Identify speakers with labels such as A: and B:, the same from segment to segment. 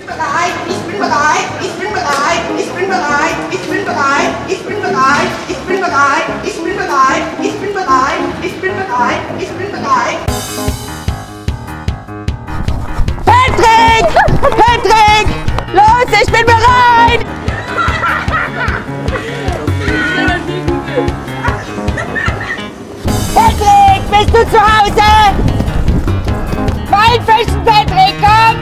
A: Patrick! Patrick! Los, ich bin bereit! Patrick, bist du zu Hause? Weinfischen, Patrick, komm!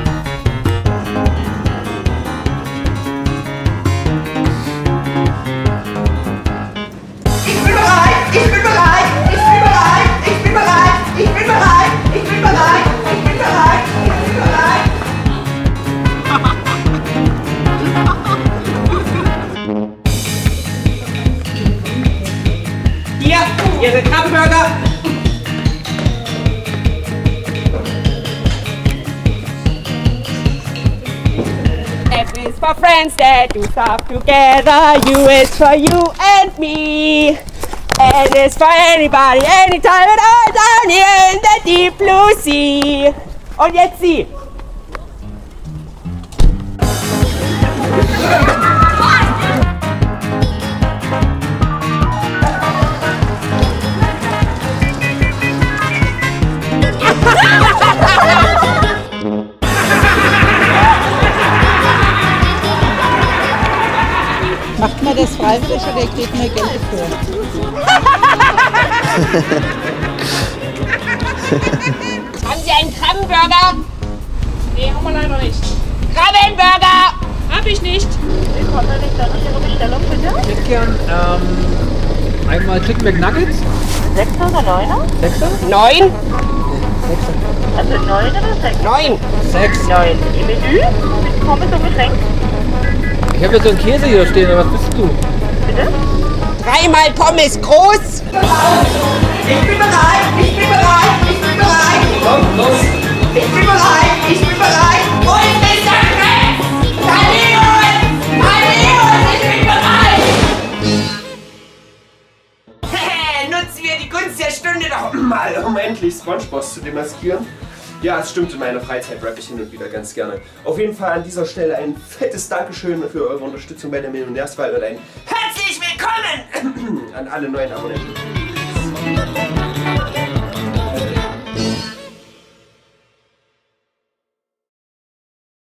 B: Ich bin bereit! Ich bin bereit! Ich bin bereit! Ich bin bereit! Ich bin bereit! Ich bin bereit! Ich bin bereit! Ich bin bereit!
C: Hier, Ihre Krabbenburger.
A: F is for friends that do stuff together. U is for you and me. N is for anybody, anytime and all down here in the deep blue sea. Und jetzt Sie.
D: Macht man das freiwillig oder ihr kriegt nur Geld dafür?
A: Haben Sie einen Krabbenburger?
C: Nee, haben wir leider nicht.
A: Krabbenburger!
C: Hab ich nicht.
E: Willkommen, ich darf Ihre Bestellung bitte?
F: Ich hätte gern einmal Chicken McNuggets.
E: 6er oder 9er?
F: 6er?
A: 9?
E: Also 9 oder 6?
A: 9.
F: 6.
E: 9. Im Menü? Mit Pommes und Getränk?
F: Ich habe ja so einen Käse hier stehen, aber was bist du?
E: Bitte?
A: 3 Pommes groß.
B: Ich bin bereit! Ich bin bereit! Ich bin bereit!
F: Komm, los!
B: Ich bin bereit! Ich bin bereit! Und bis dann! Hallion! Hallion! Ich bin bereit!
C: Nutzen wir die Gunst der Stunde doch mal, um endlich Spongebob zu demaskieren. Ja, es stimmt, in meiner Freizeit rappe ich hin und wieder ganz gerne. Auf jeden Fall an dieser Stelle ein fettes Dankeschön für eure Unterstützung bei der Millionärswahl und ein herzlich willkommen an alle neuen Abonnenten.